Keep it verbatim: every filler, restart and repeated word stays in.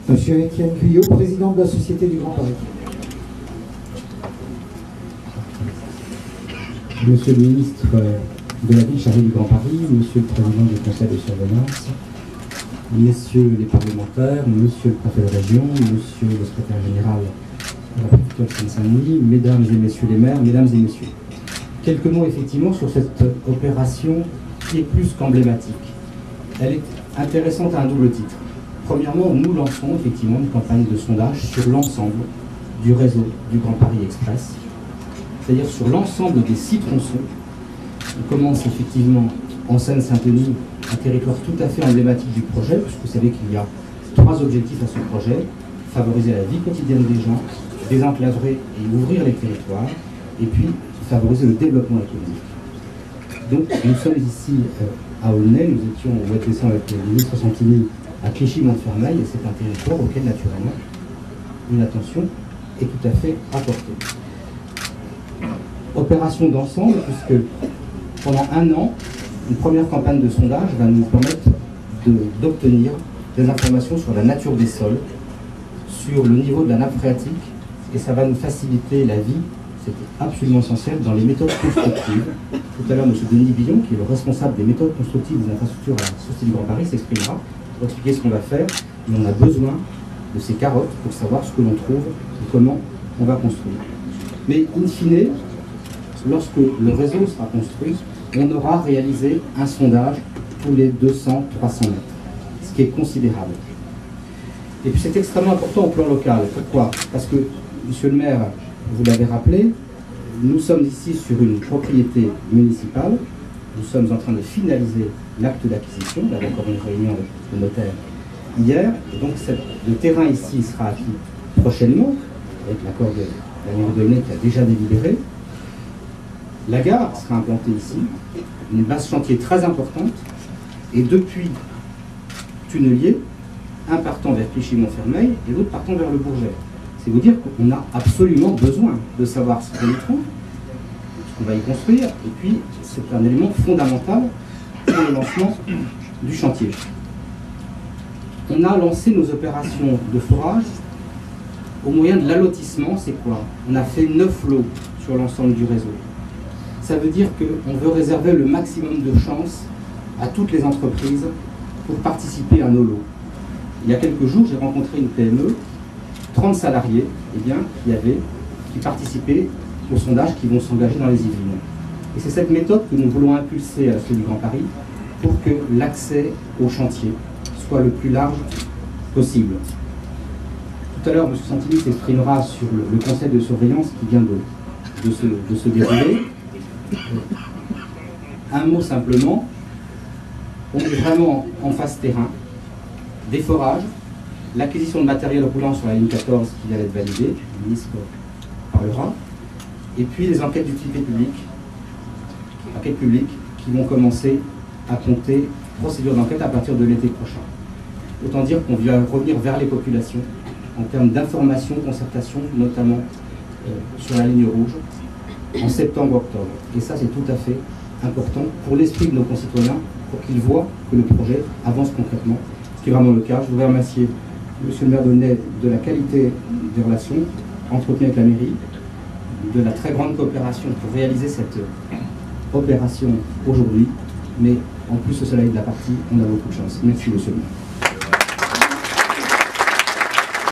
Monsieur Étienne Guyot, président de la Société du Grand Paris. Monsieur le ministre de la Ville chargé du Grand Paris, monsieur le président du conseil de surveillance, messieurs les parlementaires, monsieur le préfet de région, monsieur le secrétaire général de la préfecture de Seine-Saint-Denis, mesdames et messieurs les maires, mesdames et messieurs. Quelques mots effectivement sur cette opération qui est plus qu'emblématique. Elle est intéressante à un double titre. Premièrement, nous lançons effectivement une campagne de sondage sur l'ensemble du réseau du Grand Paris Express, c'est-à-dire sur l'ensemble des six tronçons. On commence effectivement en Seine-Saint-Denis, un territoire tout à fait emblématique du projet, puisque vous savez qu'il y a trois objectifs à ce projet: favoriser la vie quotidienne des gens, désenclaver et ouvrir les territoires, et puis favoriser le développement économique. Donc nous sommes ici euh, à Aulnay, nous étions au mois de décembre avec le ministre Santini à Clichy-Montfermeil, et c'est un territoire auquel naturellement une attention est tout à fait apportée. Opération d'ensemble, puisque pendant un an, une première campagne de sondage va nous permettre d'obtenir de, des informations sur la nature des sols, sur le niveau de la nappe phréatique, et ça va nous faciliter la vie, c'est absolument essentiel, dans les méthodes constructives. Tout à l'heure, M. Denis Billon, qui est le responsable des méthodes constructives des infrastructures à la Société du Grand Paris, s'exprimera pour expliquer ce qu'on va faire, mais on a besoin de ces carottes pour savoir ce que l'on trouve et comment on va construire. Mais in fine, lorsque le réseau sera construit, on aura réalisé un sondage tous les deux cents à trois cents mètres, ce qui est considérable. Et puis c'est extrêmement important au plan local. Pourquoi? Parce que, monsieur le maire, vous l'avez rappelé, nous sommes ici sur une propriété municipale, nous sommes en train de finaliser l'acte d'acquisition, il y avait encore une réunion avec le notaire hier, et donc le terrain ici sera acquis prochainement, avec l'accord de la mairie de Aulnay qui a déjà délibéré. La gare sera implantée ici, une base chantier très importante, et depuis Tunnelier, un partant vers Clichy-Montfermeil et l'autre partant vers le Bourget. C'est vous dire qu'on a absolument besoin de savoir ce qu'on y trouve, ce qu'on va y construire, et puis c'est un élément fondamental pour le lancement du chantier. On a lancé nos opérations de forage au moyen de l'allotissement. C'est quoi? On a fait neuf lots sur l'ensemble du réseau. Ça veut dire qu'on veut réserver le maximum de chances à toutes les entreprises pour participer à nos lots. Il y a quelques jours, j'ai rencontré une P M E, trente salariés, eh bien, qui, avaient, qui participaient au sondage, qui vont s'engager dans les Yvelines. Et c'est cette méthode que nous voulons impulser à la Société du Grand Paris pour que l'accès au chantier soit le plus large possible. Tout à l'heure, M. Santini s'exprimera sur le, le conseil de surveillance qui vient de, de, se, de se dérouler. Un mot simplement, on est vraiment en phase terrain, des forages, l'acquisition de matériel roulant sur la ligne quatorze qui vient d'être validée, le ministre parlera, et puis les enquêtes d'utilité publique, enquêtes publiques qui vont commencer à compter procédure d'enquête à partir de l'été prochain. Autant dire qu'on va revenir vers les populations en termes d'information, concertation, notamment euh, sur la ligne rouge, en septembre-octobre. Et ça, c'est tout à fait important pour l'esprit de nos concitoyens, pour qu'ils voient que le projet avance concrètement, ce qui est vraiment le cas. Je voudrais remercier monsieur le maire d'Aulnay de la qualité des relations entretenues avec la mairie, de la très grande coopération pour réaliser cette opération aujourd'hui, mais en plus au soleil de la partie, on a beaucoup de chance. Merci monsieur le maire.